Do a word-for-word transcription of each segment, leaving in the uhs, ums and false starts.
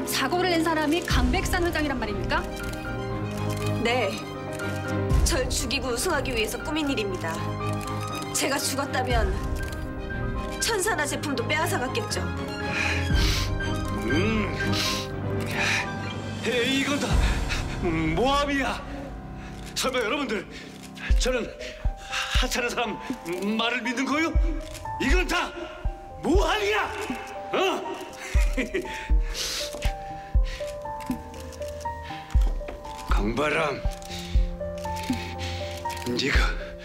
그럼 사고를 낸 사람이 강백산 회장이란 말입니까? 네. 절 죽이고 우승하기 위해서 꾸민 일입니다. 제가 죽었다면 천사나 제품도 빼앗아갔겠죠. 음, 에이, 이건 다 모함이야. 설마 여러분들 저는 하찮은 사람 말을 믿는 거요? 이건 다 모함이야. 어? 강바람, 네가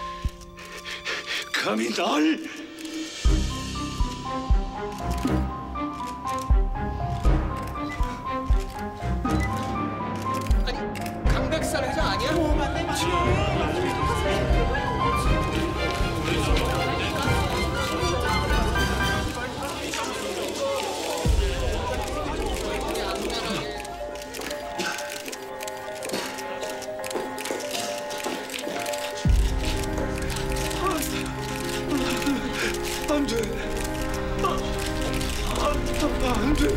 감히 날 강백산 회장 아니야? 오, 맞네, 맞네. 안 돼. 아, 아, 안 돼.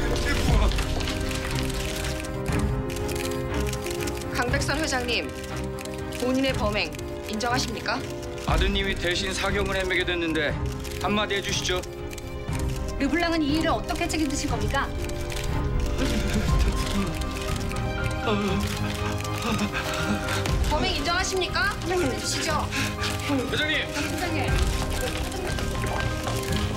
강백선 회장님, 본인의 범행 인정하십니까? 아드님이 대신 사경을 헤매게 됐는데 한마디 해주시죠. 르블랑은 이 일을 어떻게 책임지실 겁니까? 범행 인정하십니까? 해주시죠. 회장님! 회장님.